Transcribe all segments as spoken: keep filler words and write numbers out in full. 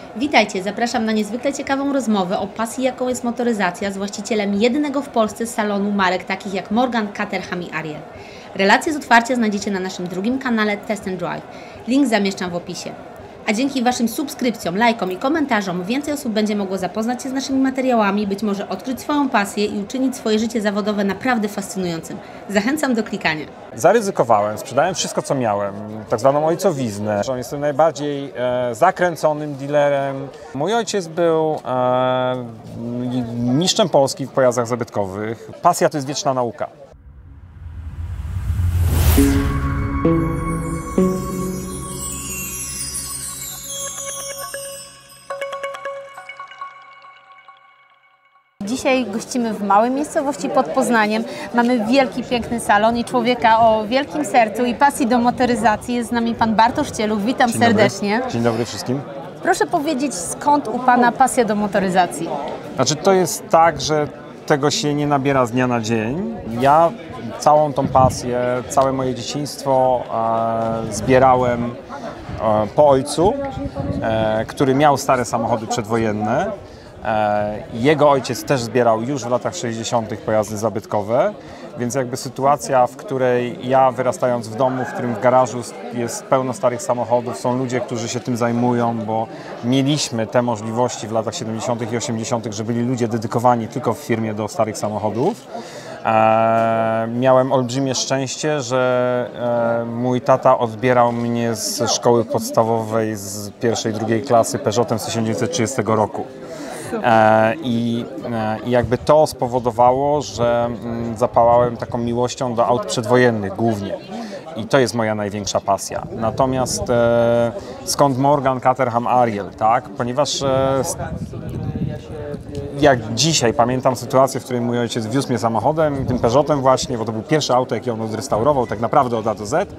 Witajcie, zapraszam na niezwykle ciekawą rozmowę o pasji, jaką jest motoryzacja, z właścicielem jedynego w Polsce salonu marek takich jak Morgan, Caterham i Ariel. Relacje z otwarcia znajdziecie na naszym drugim kanale Test and Drive. Link zamieszczam w opisie. A dzięki Waszym subskrypcjom, lajkom i komentarzom więcej osób będzie mogło zapoznać się z naszymi materiałami, być może odkryć swoją pasję i uczynić swoje życie zawodowe naprawdę fascynującym. Zachęcam do klikania. Zaryzykowałem, sprzedałem wszystko, co miałem, tak zwaną ojcowiznę. Jestem najbardziej e, zakręconym dealerem. Mój ojciec był e, mistrzem Polski w pojazdach zabytkowych. Pasja to jest wieczna nauka. Dzisiaj gościmy w małej miejscowości pod Poznaniem. Mamy wielki, piękny salon i człowieka o wielkim sercu i pasji do motoryzacji. Jest z nami pan Bartosz Cieluch. Witam Dzień serdecznie. Dobry. Dzień dobry wszystkim. Proszę powiedzieć, skąd u pana pasja do motoryzacji? Znaczy, to jest tak, że tego się nie nabiera z dnia na dzień. Ja całą tą pasję, całe moje dzieciństwo e, zbierałem e, po ojcu, e, który miał stare samochody przedwojenne. Jego ojciec też zbierał już w latach sześćdziesiątych pojazdy zabytkowe, więc jakby sytuacja, w której ja wyrastając w domu, w którym w garażu jest pełno starych samochodów, są ludzie, którzy się tym zajmują, bo mieliśmy te możliwości w latach siedemdziesiątych i osiemdziesiątych, że byli ludzie dedykowani tylko w firmie do starych samochodów. E, miałem olbrzymie szczęście, że e, mój tata odbierał mnie z szkoły podstawowej z pierwszej, drugiej klasy Peugeotem z tysiąc dziewięćset trzydziestego roku. E, i, e, I jakby to spowodowało, że mm, zapałałem taką miłością do aut przedwojennych głównie. I to jest moja największa pasja. Natomiast e, skąd Morgan, Caterham, Ariel, tak? Ponieważ e, jak dzisiaj pamiętam sytuację, w której mój ojciec wiózł mnie samochodem, tym Peugeotem właśnie, bo to był pierwsze auto, jakie on odrestaurował tak naprawdę od A do Z.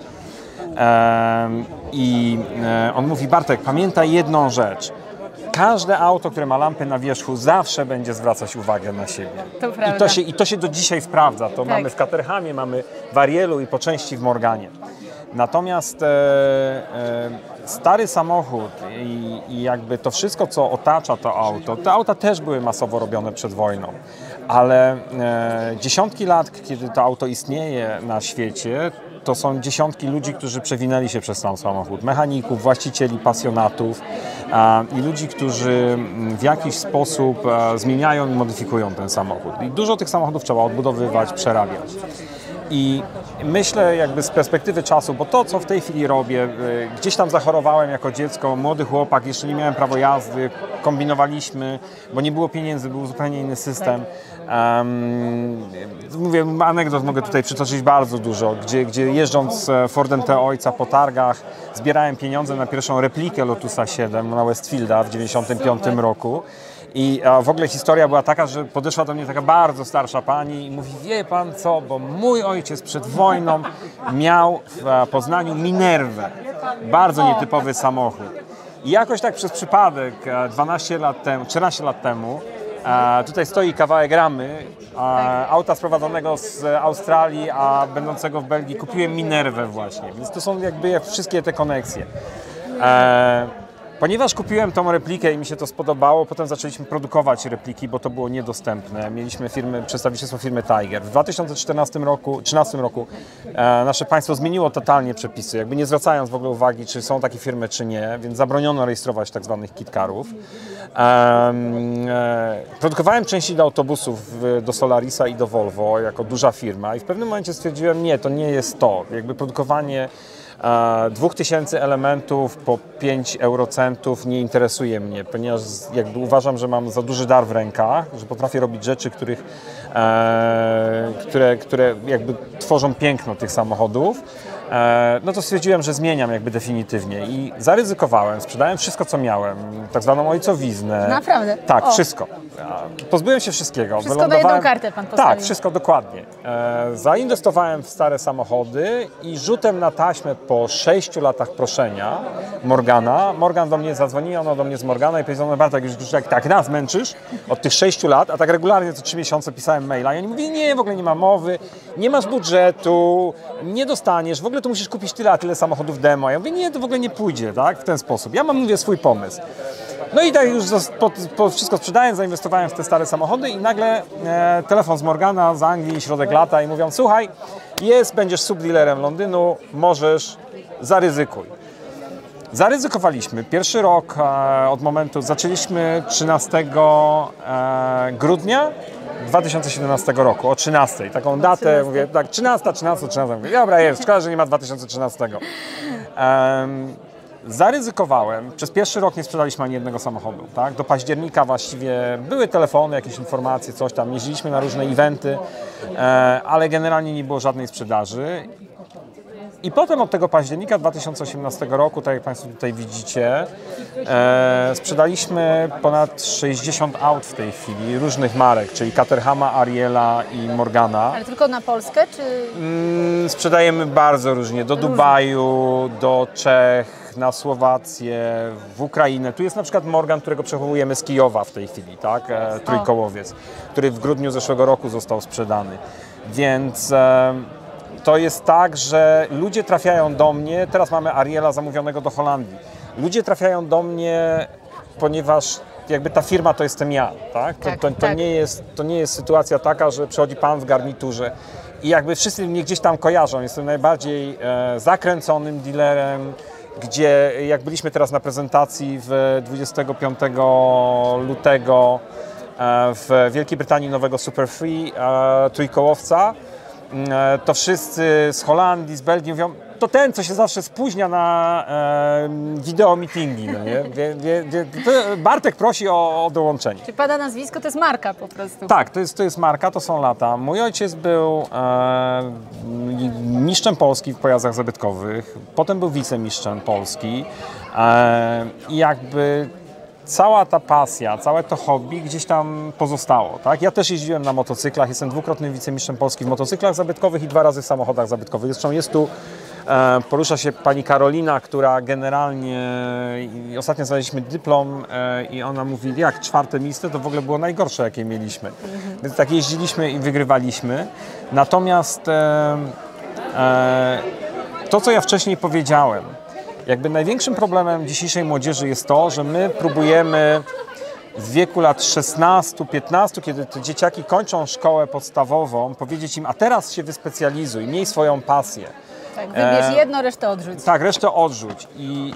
E, I e, on mówi: Bartek, pamiętaj jedną rzecz. Każde auto, które ma lampy na wierzchu, zawsze będzie zwracać uwagę na siebie. To prawda. I to się, i to się do dzisiaj sprawdza. To tak. Mamy w Caterhamie, mamy w Arielu i po części w Morganie. Natomiast e, e, stary samochód i, i jakby to wszystko, co otacza to auto, te auta też były masowo robione przed wojną, ale e, dziesiątki lat, kiedy to auto istnieje na świecie, to są dziesiątki ludzi, którzy przewinęli się przez sam samochód. Mechaników, właścicieli, pasjonatów a, i ludzi, którzy w jakiś sposób a, zmieniają i modyfikują ten samochód. I dużo tych samochodów trzeba odbudowywać, przerabiać. I myślę jakby z perspektywy czasu, bo to, co w tej chwili robię, gdzieś tam zachorowałem jako dziecko, młody chłopak, jeszcze nie miałem prawa jazdy, kombinowaliśmy, bo nie było pieniędzy, był zupełnie inny system. Um, mówię, anegdot mogę tutaj przytoczyć bardzo dużo, gdzie, gdzie jeżdżąc Fordem T ojca po targach zbierałem pieniądze na pierwszą replikę Lotusa siedem na Westfielda w dziewięćdziesiątym piątym roku. I w ogóle historia była taka, że podeszła do mnie taka bardzo starsza pani i mówi: wie pan co, bo mój ojciec przed wojną miał w Poznaniu Minerwę, bardzo nietypowy samochód. I jakoś tak przez przypadek dwanaście lat temu, trzynaście lat temu, tutaj stoi kawałek ramy auta sprowadzonego z Australii, a będącego w Belgii, kupiłem Minerwę właśnie, więc to są jakby jak wszystkie te koneksje. Ponieważ kupiłem tą replikę i mi się to spodobało, potem zaczęliśmy produkować repliki, bo to było niedostępne. Mieliśmy firmy, przedstawicielstwo firmy Tiger. W dwa tysiące czternastym roku, trzynastym roku e, nasze państwo zmieniło totalnie przepisy, jakby nie zwracając w ogóle uwagi, czy są takie firmy, czy nie, więc zabroniono rejestrować tak zwanych kitcarów. E, e, produkowałem części do autobusów, do Solarisa i do Volvo jako duża firma i w pewnym momencie stwierdziłem: nie, to nie jest to. Jakby produkowanie dwóch tysięcy elementów po pięć eurocentów nie interesuje mnie, ponieważ jakby uważam, że mam za duży dar w rękach, że potrafię robić rzeczy, których, e, które, które jakby tworzą piękno tych samochodów. E, no to stwierdziłem, że zmieniam jakby definitywnie i zaryzykowałem, sprzedałem wszystko, co miałem, tak zwaną ojcowiznę. Naprawdę? Tak, o. wszystko. Pozbyłem się wszystkiego. Wszystko na jedną kartę pan postawił. Tak, wszystko dokładnie. E, zainwestowałem w stare samochody i rzutem na taśmę po sześciu latach proszenia Morgana, Morgan do mnie zadzwonił, ona do mnie z Morgana i powiedział: Bartek, już jak tak nas męczysz od tych sześciu lat, a tak regularnie co trzy miesiące pisałem maila i oni mówili: nie, w ogóle nie ma mowy, nie masz budżetu, nie dostaniesz, w ogóle to musisz kupić tyle, a tyle samochodów demo. Ja mówię: nie, to w ogóle nie pójdzie, tak, w ten sposób. Ja mam, mówię, swój pomysł. No i tak już po, po wszystko sprzedałem, zainwestowałem w te stare samochody i nagle e, telefon z Morgana z Anglii, środek lata i mówią, słuchaj, jest, będziesz subdealerem Londynu, możesz, zaryzykuj. Zaryzykowaliśmy. Pierwszy rok e, od momentu, zaczęliśmy trzynastego grudnia dwa tysiące siedemnastego roku, o trzynastej. Taką datę, mówię, tak, trzynasta, trzynasta, trzynasta. Mówię, dobra, jest, szkoda, że nie ma dwa tysiące trzynastego. Um, Zaryzykowałem. Przez pierwszy rok nie sprzedaliśmy ani jednego samochodu. Tak? Do października właściwie były telefony, jakieś informacje, coś tam. Jeździliśmy na różne eventy, e, ale generalnie nie było żadnej sprzedaży. I potem od tego października dwa tysiące osiemnastego roku, tak jak Państwo tutaj widzicie, e, sprzedaliśmy ponad sześćdziesiąt aut w tej chwili, różnych marek, czyli Caterhama, Ariela i Morgana. Ale tylko na Polskę, czy...? Mm, sprzedajemy bardzo różnie, do różnie. Dubaju, do Czech, na Słowację, w Ukrainę. Tu jest na przykład Morgan, którego przechowujemy z Kijowa w tej chwili, tak? E, trójkołowiec, który w grudniu zeszłego roku został sprzedany. Więc... E, To jest tak, że ludzie trafiają do mnie, teraz mamy Ariela zamówionego do Holandii. Ludzie trafiają do mnie, ponieważ jakby ta firma to jestem ja, tak? To, tak, to, to, tak. nie jest, to nie jest sytuacja taka, że przychodzi pan w garniturze i jakby wszyscy mnie gdzieś tam kojarzą. Jestem najbardziej e, zakręconym dealerem, gdzie jak byliśmy teraz na prezentacji w dwudziestego piątego lutego e, w Wielkiej Brytanii nowego Super Free e, trójkołowca, to wszyscy z Holandii, z Belgii mówią, to ten, co się zawsze spóźnia na e, wideo meetingi, no nie? Wie, wie, wie, Bartek prosi o, o dołączenie. Czy pada nazwisko, to jest marka po prostu. Tak, to jest, to jest marka, to są lata. Mój ojciec był e, mistrzem Polski w pojazdach zabytkowych, potem był wicemistrzem Polski e, i jakby cała ta pasja, całe to hobby gdzieś tam pozostało, tak? Ja też jeździłem na motocyklach, jestem dwukrotnym wicemistrzem Polski w motocyklach zabytkowych i dwa razy w samochodach zabytkowych. Zresztą jest tu, e, porusza się pani Karolina, która generalnie, i ostatnio znaleźliśmy dyplom e, i ona mówi, jak czwarte miejsce to w ogóle było najgorsze, jakie mieliśmy. Mhm. Więc tak jeździliśmy i wygrywaliśmy. Natomiast e, e, to, co ja wcześniej powiedziałem, jakby największym problemem dzisiejszej młodzieży jest to, że my próbujemy w wieku lat szesnastu, piętnastu, kiedy te dzieciaki kończą szkołę podstawową, powiedzieć im, a teraz się wyspecjalizuj, miej swoją pasję. Tak, wybierz e, jedno, resztę odrzuć. Tak, resztę odrzuć. I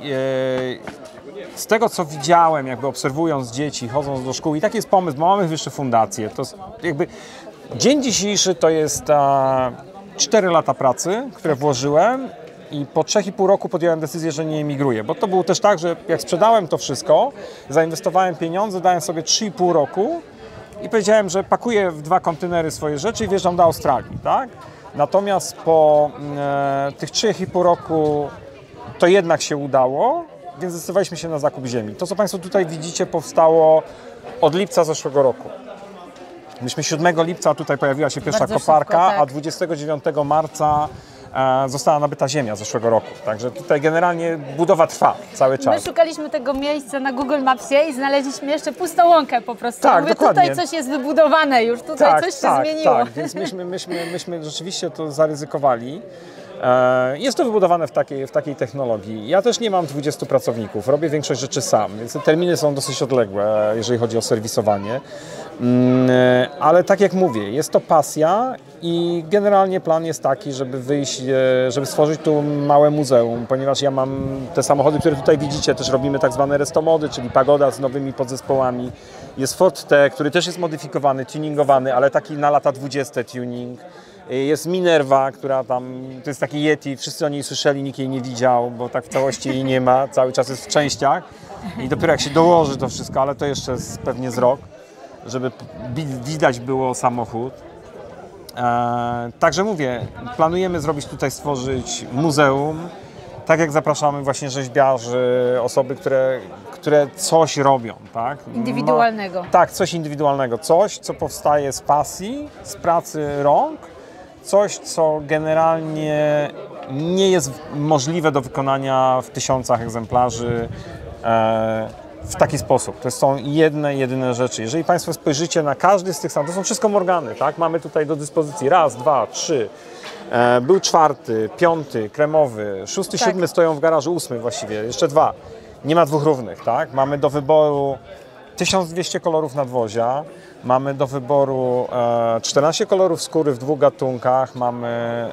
e, z tego, co widziałem, jakby obserwując dzieci, chodząc do szkół, i taki jest pomysł, bo mamy wyższe fundacje, to jakby dzień dzisiejszy to jest cztery lata pracy, które włożyłem, i po trzech i pół roku podjąłem decyzję, że nie emigruję, bo to było też tak, że jak sprzedałem to wszystko, zainwestowałem pieniądze, dałem sobie trzy i pół roku i powiedziałem, że pakuję w dwa kontenery swoje rzeczy i wjeżdżam do Australii, tak? Natomiast po e, tych trzech i pół roku to jednak się udało, więc zdecydowaliśmy się na zakup ziemi. To, co Państwo tutaj widzicie, powstało od lipca zeszłego roku. Myśmy siódmego lipca, tutaj pojawiła się pierwsza Bardzo koparka, szybko, tak. A dwudziestego dziewiątego marca e, została nabyta ziemia zeszłego roku. Także tutaj generalnie budowa trwa cały czas. My szukaliśmy tego miejsca na Google Mapsie i znaleźliśmy jeszcze pustą łąkę po prostu. Tak, Mówię, dokładnie. Tutaj coś jest wybudowane już, tutaj tak, coś się tak, zmieniło. Tak, więc myśmy, myśmy, myśmy rzeczywiście to zaryzykowali. E, jest to wybudowane w takiej, w takiej technologii. Ja też nie mam dwudziestu pracowników, robię większość rzeczy sam, więc te terminy są dosyć odległe, jeżeli chodzi o serwisowanie. Mm, ale tak jak mówię, jest to pasja i generalnie plan jest taki, żeby wyjść, e, żeby stworzyć tu małe muzeum, ponieważ ja mam te samochody, które tutaj widzicie, też robimy tak zwane restomody, czyli Pagoda z nowymi podzespołami. Jest Ford T, który też jest modyfikowany, tuningowany, ale taki na lata dwudzieste tuning. Jest Minerva, która tam, to jest taki Yeti, wszyscy o niej słyszeli, nikt jej nie widział, bo tak w całości jej nie ma, cały czas jest w częściach i dopiero jak się dołoży to wszystko, ale to jeszcze jest pewnie z rok, żeby widać było samochód. Eee, także mówię, planujemy zrobić tutaj, stworzyć muzeum, tak jak zapraszamy właśnie rzeźbiarzy, osoby, które, które coś robią, tak? Indywidualnego. Ma, tak, coś indywidualnego, coś, co powstaje z pasji, z pracy rąk, coś, co generalnie nie jest możliwe do wykonania w tysiącach egzemplarzy e, w taki sposób. To są jedne, jedyne rzeczy. Jeżeli Państwo spojrzycie na każdy z tych samochodów, to są wszystko Morgany, tak? Mamy tutaj do dyspozycji raz, dwa, trzy. E, był czwarty, piąty, kremowy, szósty, tak. siódmy stoją w garażu, ósmy właściwie, jeszcze dwa. nie ma dwóch równych, tak? Mamy do wyboru tysiąc dwieście kolorów nadwozia, mamy do wyboru e, czternaście kolorów skóry w dwóch gatunkach, mamy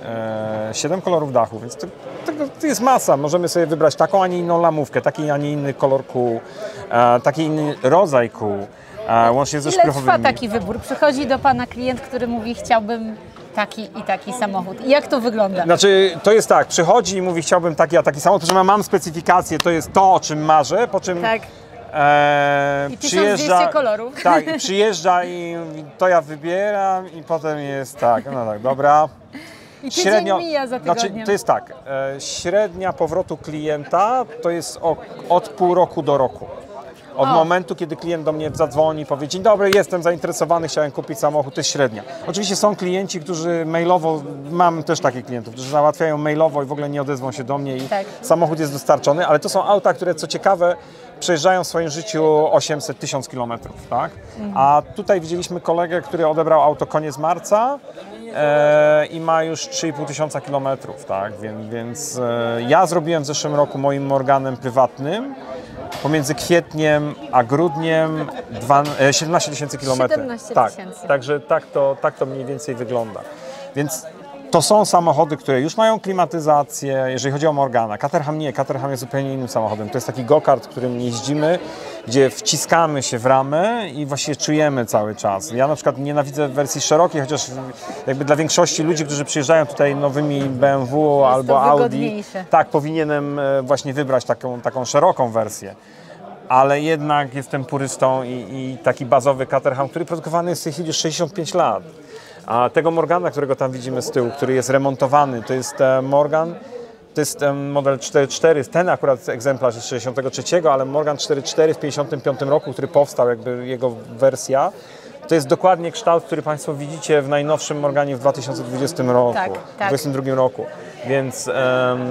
e, siedem kolorów dachu, więc to, tego, to jest masa. Możemy sobie wybrać taką, a nie inną lamówkę, taki, a nie inny kolor kół, e, taki inny rodzaj kół, e, łącznie ze Ile szprychowymi. trwa taki wybór? Przychodzi do Pana klient, który mówi, chciałbym taki i taki samochód. I jak to wygląda? Znaczy, to jest tak, przychodzi i mówi, chciałbym taki, a taki samochód, proszę, mam specyfikację, to jest to, o czym marzę, po czym Tak. e, I tysiąc dwieście kolorów. Tak, i przyjeżdża i to ja wybieram i potem jest tak, no tak, dobra. I tydzień mija za tygodniem. Znaczy, to jest tak, e, średnia powrotu klienta to jest o, od pół roku do roku. Od O. momentu, kiedy klient do mnie zadzwoni i powie, dzień dobry, jestem zainteresowany, chciałem kupić samochód, to jest średnia. Oczywiście są klienci, którzy mailowo, mam też takich klientów, którzy załatwiają mailowo i w ogóle nie odezwą się do mnie i Tak. samochód jest dostarczony, ale to są auta, które co ciekawe przejeżdżają w swoim życiu osiemset tysiąc kilometrów, tak? A tutaj widzieliśmy kolegę, który odebrał auto koniec marca e, i ma już trzy i pół tysiąca kilometrów, tak? Więc, więc e, ja zrobiłem w zeszłym roku moim Morganem prywatnym pomiędzy kwietniem a grudniem dwa, e, siedemnaście tysięcy kilometrów. siedemnaście Tak, tysięcy. także tak to, tak to mniej więcej wygląda. Więc to są samochody, które już mają klimatyzację, jeżeli chodzi o Morgana. Caterham nie, Caterham jest zupełnie innym samochodem. To jest taki go-kart, którym jeździmy, gdzie wciskamy się w ramę i właściwie czujemy cały czas. Ja na przykład nienawidzę wersji szerokiej, chociaż jakby dla większości ludzi, którzy przyjeżdżają tutaj nowymi B M W albo Audi, wygodniejsze. tak, powinienem e, właśnie wybrać taką, taką szeroką wersję. Ale jednak jestem purystą i, i taki bazowy Caterham, który produkowany jest w tej chwili już sześćdziesiąt pięć lat. A tego Morgana, którego tam widzimy z tyłu, który jest remontowany, to jest e, Morgan, to jest e, model cztery cztery, ten akurat egzemplarz jest z sześćdziesiątego trzeciego, ale Morgan cztery cztery w pięćdziesiątym piątym roku, który powstał, jakby jego wersja, to jest dokładnie kształt, który Państwo widzicie w najnowszym Morganie w dwa tysiące dwudziestym roku, Tak, tak. dwudziestym drugim roku, więc em,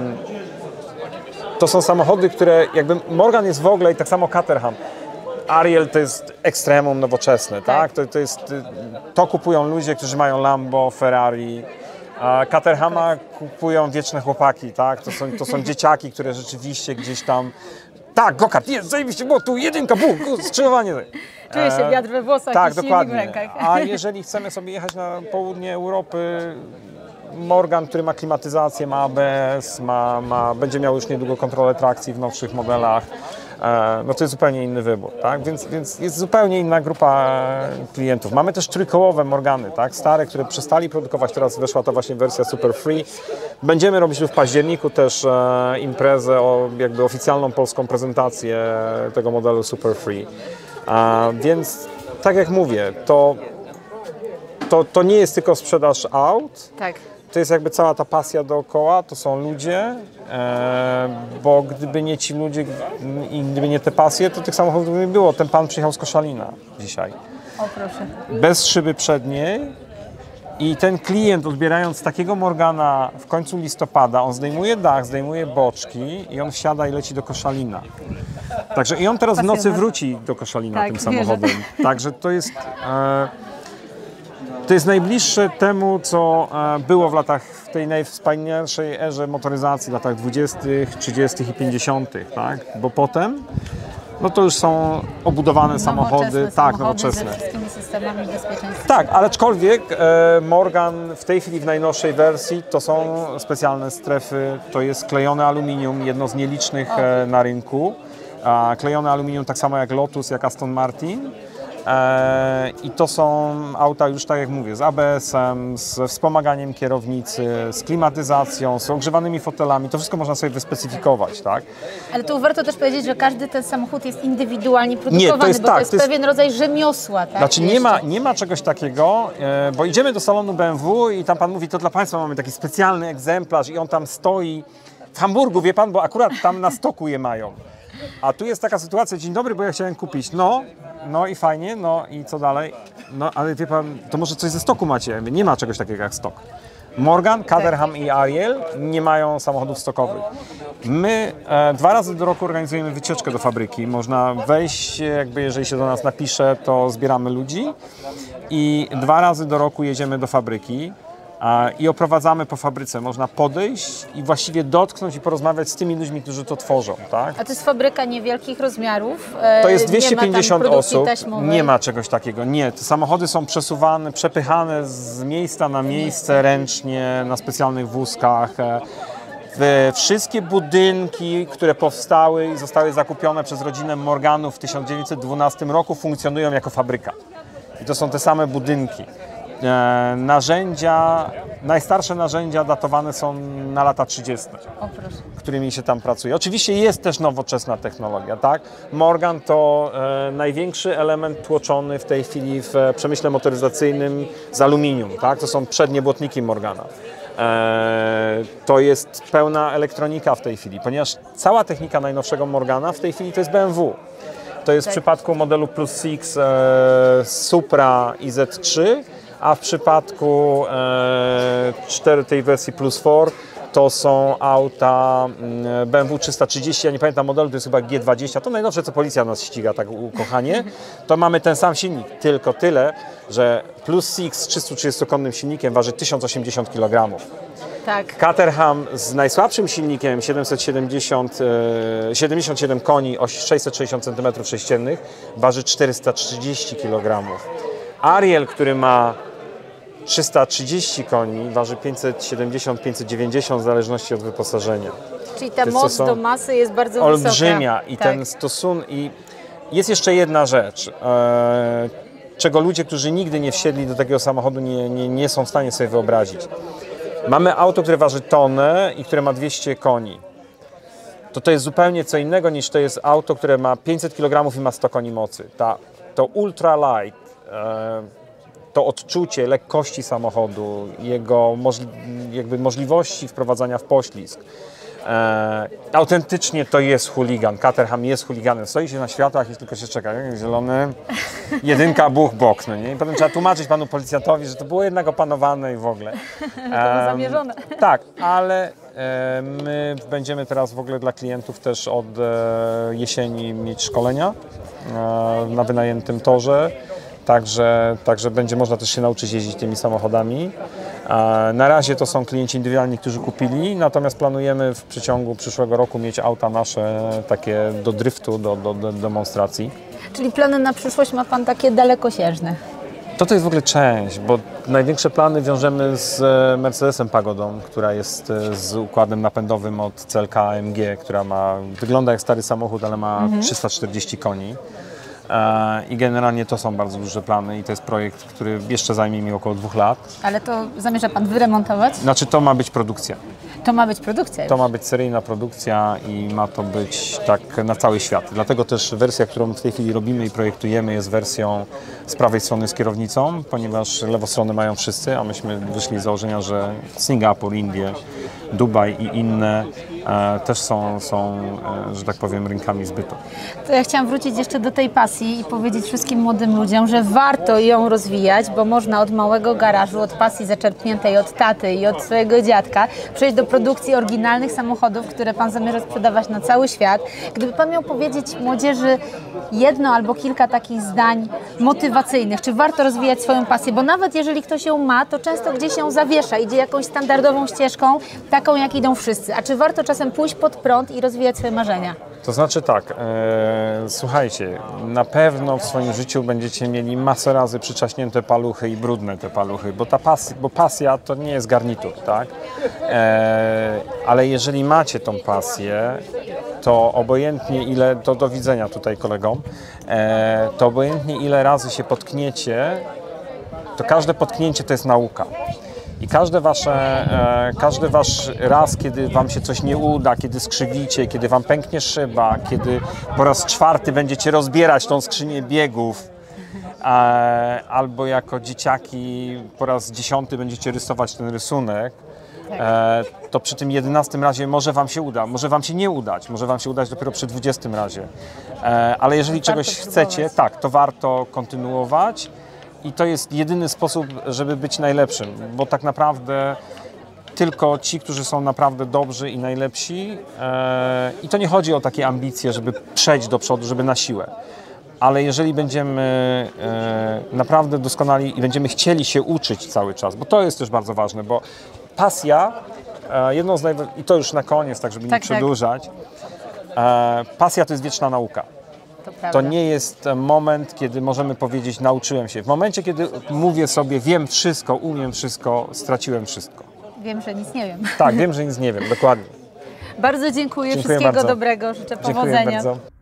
to są samochody, które jakby Morgan jest w ogóle i tak samo Caterham. Ariel to jest ekstremum nowoczesne, tak? Tak. To, to, jest, to kupują ludzie, którzy mają Lambo, Ferrari, a Caterhama kupują wieczne chłopaki, tak? To są, to są dzieciaki, które rzeczywiście gdzieś tam... Tak, go-kart, jest, zajebiście, było tu jedynka, bum, skrzyżowanie. Czuje się wiatr we włosach Tak, i silnik w dokładnie. rękach. A jeżeli chcemy sobie jechać na południe Europy, Morgan, który ma klimatyzację, ma A B S, ma, ma, będzie miał już niedługo kontrolę trakcji w nowszych modelach, e, no to jest zupełnie inny wybór, tak? Więc, więc jest zupełnie inna grupa klientów. Mamy też trójkołowe Morgany, tak? Stare, które przestali produkować, teraz weszła to właśnie wersja Super Free. Będziemy robić w październiku też e, imprezę, o, jakby oficjalną polską prezentację tego modelu Super Free. E, więc tak jak mówię, to, to, to nie jest tylko sprzedaż aut, Tak. to jest jakby cała ta pasja dookoła, to są ludzie, e, bo gdyby nie ci ludzie i gdyby nie te pasje, to tych samochodów by nie było. Ten pan przyjechał z Koszalina dzisiaj, O proszę. bez szyby przedniej i ten klient, odbierając takiego Morgana w końcu listopada, on zdejmuje dach, zdejmuje boczki i on wsiada i leci do Koszalina. Także i on teraz w nocy Pasjonaty. wróci do Koszalina Tak, tym wierzę. samochodem. Także to jest... E, To jest najbliższe temu, co e, było w latach, w tej najwspanialszej erze motoryzacji, w latach dwudziestych, trzydziestych i pięćdziesiątych, tak? Bo potem, no to już są obudowane samochody, Nowoczesne tak, samochody nowoczesne. ze wszystkimi systemami bezpieczeństwa. Tak, ale aczkolwiek e, Morgan w tej chwili w najnowszej wersji to są specjalne strefy, to jest klejone aluminium, jedno z nielicznych e, na rynku. A klejone aluminium tak samo jak Lotus, jak Aston Martin. E, I to są auta już, tak jak mówię, z A B S-em, z wspomaganiem kierownicy, z klimatyzacją, z ogrzewanymi fotelami. To wszystko można sobie wyspecyfikować, tak? Ale tu warto też powiedzieć, że każdy ten samochód jest indywidualnie produkowany, to jest bo tak, to jest to jest- pewien rodzaj rzemiosła. Tak? Znaczy nie Jeszcze. ma, nie ma czegoś takiego, e, bo idziemy do salonu B M W i tam pan mówi, to dla Państwa mamy taki specjalny egzemplarz i on tam stoi w Hamburgu, wie Pan, bo akurat tam na stoku je mają. A tu jest taka sytuacja, dzień dobry, bo ja chciałem kupić, no, no i fajnie, no i co dalej? No ale wie Pan, to może coś ze stoku macie? Ja mówię, nie ma czegoś takiego jak stok. Morgan, Caterham i Ariel nie mają samochodów stokowych. My e, dwa razy do roku organizujemy wycieczkę do fabryki. Można wejść, jakby jeżeli się do nas napisze, to zbieramy ludzi i dwa razy do roku jedziemy do fabryki. i oprowadzamy po fabryce. Można podejść i właściwie dotknąć i porozmawiać z tymi ludźmi, którzy to tworzą. Tak? A to jest fabryka niewielkich rozmiarów? To jest dwieście pięćdziesiąt osób, taśmowej. Nie ma czegoś takiego. Nie, te samochody są przesuwane, przepychane z miejsca na miejsce ręcznie, na specjalnych wózkach. Wszystkie budynki, które powstały i zostały zakupione przez rodzinę Morganów w tysiąc dziewięćset dwunastym roku, funkcjonują jako fabryka. I to są te same budynki. E, narzędzia, najstarsze narzędzia datowane są na lata trzydzieste, o, proszę. którymi się tam pracuje. Oczywiście jest też nowoczesna technologia, tak? Morgan to e, największy element tłoczony w tej chwili w przemyśle motoryzacyjnym z aluminium, tak? To są przednie błotniki Morgana. E, to jest pełna elektronika w tej chwili, ponieważ cała technika najnowszego Morgana w tej chwili to jest B M W. To jest tak. W przypadku modelu Plus Six e, Supra i Z trzy, a w przypadku e, cztery tej wersji Plus cztery to są auta B M W trzysta trzydzieści, ja nie pamiętam modelu, to jest chyba G dwadzieścia, to najnowsze, co policja nas ściga, tak ukochanie. To mamy ten sam silnik, tylko tyle, że Plus Six z trzysta trzydziestokonnym silnikiem waży tysiąc osiemdziesiąt kilogramów. Tak. Caterham z najsłabszym silnikiem siedemset siedemdziesiąt, siedemdziesiąt siedem koni, sześćset sześćdziesiąt centymetrów sześciennych, waży czterysta trzydzieści kilogramów. Ariel, który ma trzysta trzydzieści koni, waży pięćset siedemdziesiąt do pięćset dziewięćdziesiąt w zależności od wyposażenia. Czyli ta moc do masy jest bardzo olbrzymia wysoka. I tak. ten stosunek. I jest jeszcze jedna rzecz, e, czego ludzie, którzy nigdy nie wsiedli do takiego samochodu, nie, nie, nie są w stanie sobie wyobrazić. Mamy auto, które waży tonę i które ma dwieście koni. To to jest zupełnie co innego niż to jest auto, które ma pięćset kilogramów i ma sto koni mocy. Ta, to ultra light, e, to odczucie lekkości samochodu, jego możli jakby możliwości wprowadzania w poślizg. E, autentycznie to jest chuligan. Caterham jest chuliganem. Stoi się na światłach i tylko się czeka. Zielony, jedynka, buch, bok. No nie? I potem trzeba tłumaczyć panu policjantowi, że to było jednak opanowane i w ogóle. To było zamierzone. Tak, ale e, my będziemy teraz w ogóle dla klientów też od e, jesieni mieć szkolenia e, na wynajętym torze. Także, także będzie można też się nauczyć jeździć tymi samochodami. Na razie to są klienci indywidualni, którzy kupili, natomiast planujemy w przeciągu przyszłego roku mieć auta nasze takie do driftu, do, do, do demonstracji. Czyli plany na przyszłość ma Pan takie dalekosiężne? To to jest w ogóle część, bo największe plany wiążemy z Mercedesem Pagodą, która jest z układem napędowym od C L K A M G, która ma, wygląda jak stary samochód, ale ma mhm. trzysta czterdzieści koni. I generalnie to są bardzo duże plany i to jest projekt, który jeszcze zajmie mi około dwóch lat. Ale to zamierza Pan wyremontować? Znaczy to ma być produkcja. To ma być produkcja już. To ma być seryjna produkcja i ma to być tak na cały świat. Dlatego też wersja, którą w tej chwili robimy i projektujemy, jest wersją z prawej strony z kierownicą, ponieważ lewostronę mają wszyscy, a myśmy wyszli z założenia, że Singapur, Indie, Dubaj i inne e, też są, są e, że tak powiem, rynkami zbytu. To ja chciałam wrócić jeszcze do tej pasji i powiedzieć wszystkim młodym ludziom, że warto ją rozwijać, bo można od małego garażu, od pasji zaczerpniętej od taty i od swojego dziadka przejść do produkcji oryginalnych samochodów, które Pan zamierza sprzedawać na cały świat. Gdyby Pan miał powiedzieć młodzieży jedno albo kilka takich zdań motywacyjnych, czy warto rozwijać swoją pasję, bo nawet jeżeli ktoś ją ma, to często gdzieś ją zawiesza, idzie jakąś standardową ścieżką, taką jak idą wszyscy. A czy warto czasem pójść pod prąd i rozwijać swoje marzenia? To znaczy tak, e, słuchajcie, na pewno w swoim życiu będziecie mieli masę razy przyczaśnięte paluchy i brudne te paluchy, bo ta pasja, bo pasja to nie jest garnitur, tak? E, ale jeżeli macie tą pasję, to obojętnie ile, to do widzenia tutaj kolegom, e, to obojętnie ile razy się potkniecie, to każde potknięcie to jest nauka. I każde wasze, e, każdy wasz raz, kiedy wam się coś nie uda, kiedy skrzywicie, kiedy wam pęknie szyba, kiedy po raz czwarty będziecie rozbierać tą skrzynię biegów, e, albo jako dzieciaki po raz dziesiąty będziecie rysować ten rysunek, e, to przy tym jedenastym razie może wam się uda, może wam się nie udać, może wam się udać dopiero przy dwudziestym razie. E, ale jeżeli czegoś chcecie, tak, to warto kontynuować. I to jest jedyny sposób, żeby być najlepszym, bo tak naprawdę tylko ci, którzy są naprawdę dobrzy i najlepsi, e, i to nie chodzi o takie ambicje, żeby przejść do przodu, żeby na siłę. ale jeżeli będziemy e, naprawdę doskonali i będziemy chcieli się uczyć cały czas, bo to jest też bardzo ważne, bo pasja, e, jedną z najwa- i to już na koniec, tak żeby Tak, nie przedłużać, e, pasja to jest wieczna nauka. To prawda. To nie jest moment, kiedy możemy powiedzieć nauczyłem się. W momencie, kiedy mówię sobie wiem wszystko, umiem wszystko, straciłem wszystko. Wiem, że nic nie wiem. Tak, wiem, że nic nie wiem, dokładnie. Bardzo dziękuję, Dziękuję wszystkiego bardzo. dobrego, życzę Dziękuję powodzenia. bardzo.